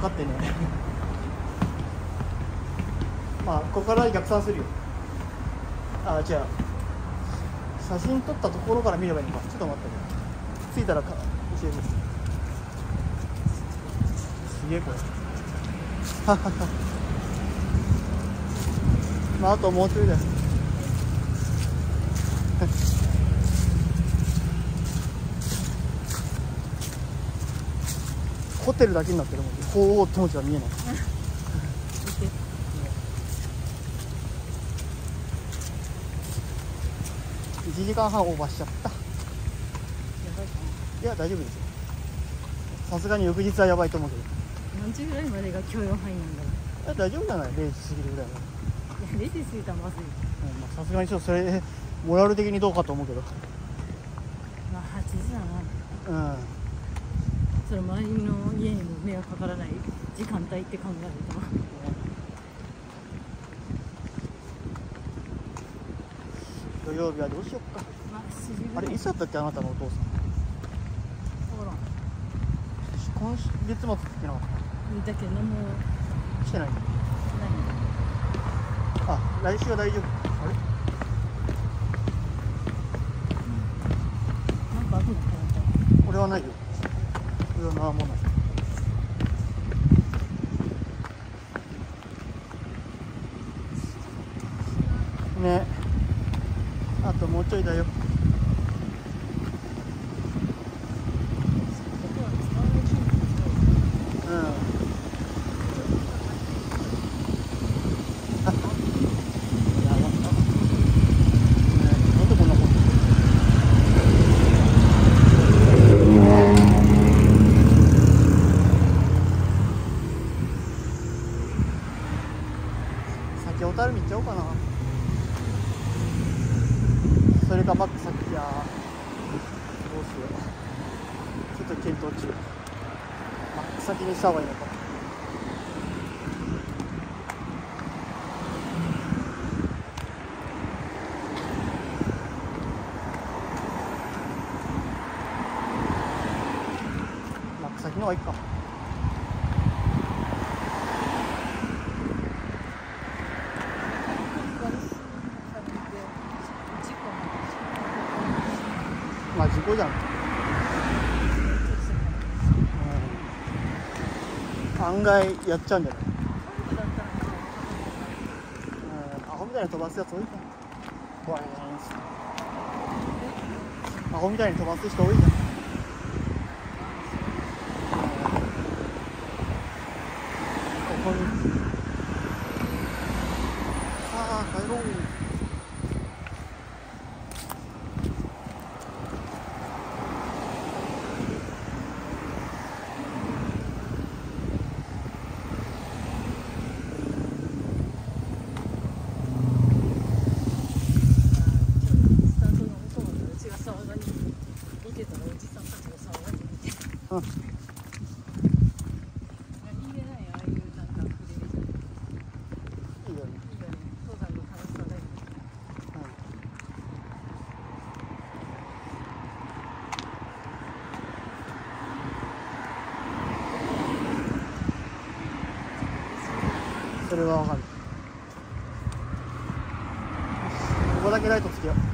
かってねまあここから逆算するよ。あ、違う、写真撮ったところから見ればいいのか。ちょっと待ってね、着いたら教える。すげえこれまああともうちょいだよホテルだけになってるもん。こう手持ちが見えない1時間半オーバーしちゃった。いや大丈夫ですよ。さすがに翌日はやばいと思うけど。 何時ぐらいまでが許容範囲なんだろう。 大丈夫じゃない、0時過ぎるぐらいまで。 いや0時過ぎたらまずい。 さすがにちょっとそれモラル的にどうかと思うけど。 まあ8時だな。 うん、 それ周りの家にも迷惑かからない時間帯って考えると、 土曜日はどうしよっか。 まあ7時ぐらい。 あれいつだったっけ、あなたのお父さん。 ほら今月末って言ってなかっだけどもうた。してない。 何あ、来週は大丈夫。あれなんかあるのかな。 俺はないよ。俺は何もない。ね、あともうちょいだよ。うん。なんでこんなこと。先小樽見ちゃおうかな。それかバック先や。どうしよう。ちょっと検討中。バック先にした方がいいのか。バック先の方がいいか。まあ事故じゃん。案外やっちゃうんじゃない。アホみたいに飛ばすやつ多いじゃん。怖いね。アホみたいに飛ばす人多いじゃん。ここにさあ帰ろう。うん、 何気ないああいうなんかフレーズ。 いいよね。 いいよね。登山の楽しさだよね。 それはわかる。ここだけライトつけよう。